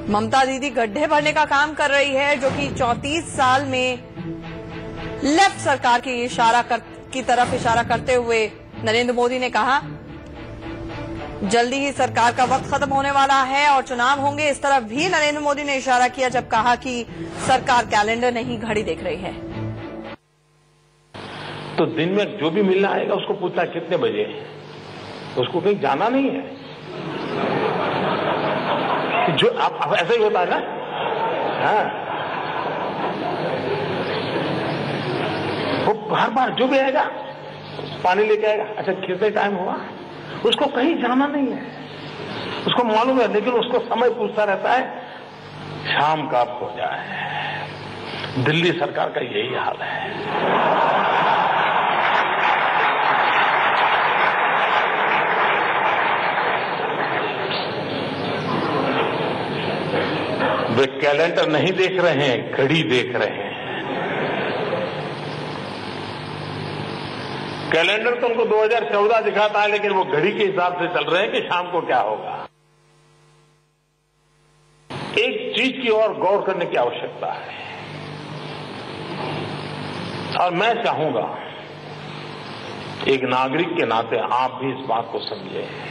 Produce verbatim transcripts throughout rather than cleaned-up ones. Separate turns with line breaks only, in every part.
ममता दीदी गड्ढे भरने का काम कर रही है, जो कि चौंतीस साल में लेफ्ट सरकार की इशारा कर, की तरफ इशारा करते हुए नरेंद्र मोदी ने कहा जल्दी ही सरकार का वक्त खत्म होने वाला है और चुनाव होंगे। इस तरफ भी नरेंद्र मोदी ने इशारा किया जब कहा कि सरकार कैलेंडर नहीं घड़ी देख रही है।
तो दिन में जो भी मिलना आएगा उसको पूछना कितने बजे, उसको कहीं जाना नहीं है। जो आप, आप ऐसा ही होता है ना। हाँ, वो हर बार जो भी आएगा पानी लेके आएगा, अच्छा कितने टाइम हुआ, उसको कहीं जाना नहीं है, उसको मालूम है, लेकिन उसको समय पूछता रहता है शाम कब हो जाए। दिल्ली सरकार का यही हाल है। वे कैलेंडर नहीं देख रहे हैं, घड़ी देख रहे हैं। कैलेंडर तो उनको दो हज़ार चौदह दिखाता है, लेकिन वो घड़ी के हिसाब से चल रहे हैं कि शाम को क्या होगा। एक चीज की ओर गौर करने की आवश्यकता है, और मैं चाहूंगा एक नागरिक के नाते आप भी इस बात को समझें।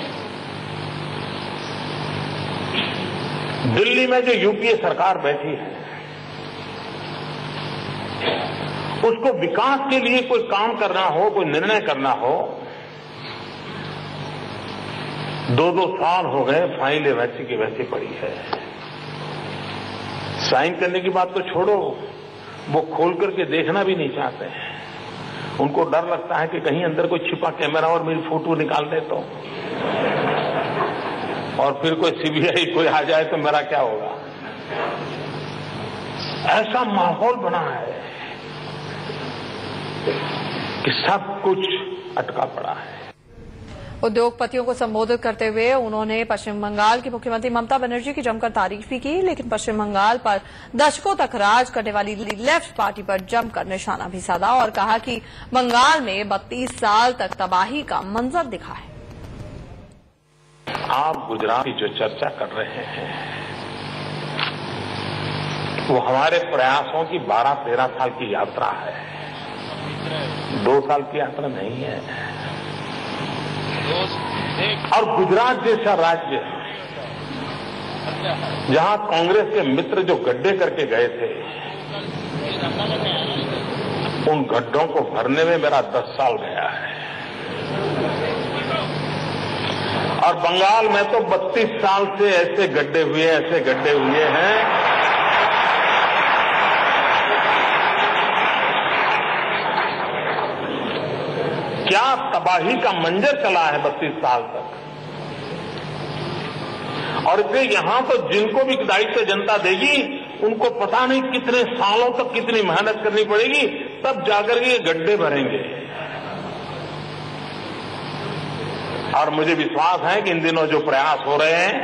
दिल्ली में जो यूपीए सरकार बैठी है, उसको विकास के लिए कोई काम करना हो, कोई निर्णय करना हो, दो दो साल हो गए फाइलें वैसी की वैसी पड़ी है। साइन करने की बात तो छोड़ो, वो खोल करके देखना भी नहीं चाहते हैं। उनको डर लगता है कि कहीं अंदर कोई छिपा कैमरा और मेरी फोटो निकाल दे तो, और फिर कोई सीबीआई कोई आ जाए तो मेरा क्या होगा। ऐसा माहौल बना है कि सब कुछ अटका पड़ा है।
उद्योगपतियों को संबोधित करते हुए उन्होंने पश्चिम बंगाल की मुख्यमंत्री ममता बनर्जी की जमकर तारीफ भी की, लेकिन पश्चिम बंगाल पर दशकों तक राज करने वाली लेफ्ट पार्टी पर जमकर निशाना भी साधा और कहा कि बंगाल में बत्तीस साल तक तबाही का मंजर दिखा है।
आप गुजरात की जो चर्चा कर रहे हैं, वो हमारे प्रयासों की बारह तेरह साल की यात्रा है, दो साल की यात्रा नहीं है। और गुजरात जैसा राज्य जहां कांग्रेस के मित्र जो गड्ढे करके गए थे, उन गड्ढों को भरने में मेरा दस साल गया है। और बंगाल में तो बत्तीस साल से ऐसे गड्ढे हुए ऐसे गड्ढे हुए हैं क्या तबाही का मंजर चला है बत्तीस साल तक। और इसलिए यहां तो जिनको भी दायित्व जनता देगी, उनको पता नहीं कितने सालों तक कितनी मेहनत करनी पड़ेगी, तब जाकर के ये गड्ढे भरेंगे। और मुझे विश्वास है कि इन दिनों जो प्रयास हो रहे हैं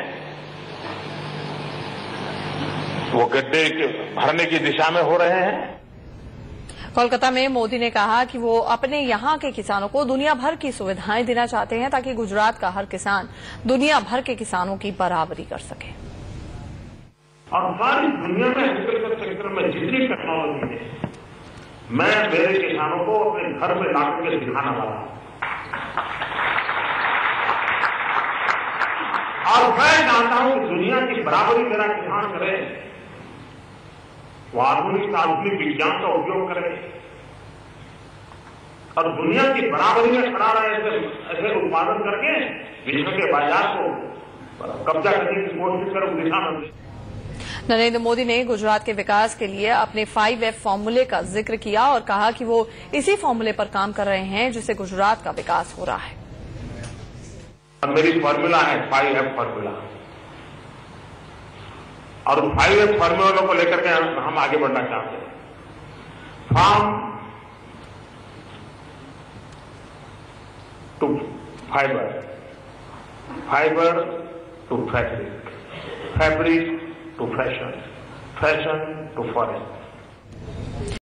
वो गड्ढे के भरने की दिशा में हो रहे हैं।
कोलकाता में मोदी ने कहा कि वो अपने यहां के किसानों को दुनिया भर की सुविधाएं देना चाहते हैं, ताकि गुजरात का हर किसान दुनिया भर के किसानों की बराबरी कर सके।
और सारी दुनिया में एग्रीकल्चर सेक्टर में जितनी टेक्नोलॉजी है, मैं मेरे किसानों को अपने घर में लाकर के दिखाना वाला हूं। और मैं जानता हूं कि दुनिया की बराबरी मेरा किसान करे, वो आधुनिक आधुनिक विज्ञान का उपयोग करे और दुनिया की बराबरी में खड़ा रहे, ऐसे ऐसे उत्पादन करके विश्व के बाजार को कब्जा करने की कोशिश करे, दिशा में।
नरेंद्र मोदी ने गुजरात के विकास के लिए अपने फाइव एफ फॉर्मूले का जिक्र किया और कहा कि वो इसी फॉर्मूले पर काम कर रहे हैं जिससे गुजरात का विकास हो रहा है।
मेरी फॉर्मूला है फाइव एफ फॉर्मूला, और फाइव एफ फॉर्मूलों को लेकर के हम आगे बढ़ना चाहते हैं। Farm to fibre, fibre to fabric, fabric to fashion, fashion to forest.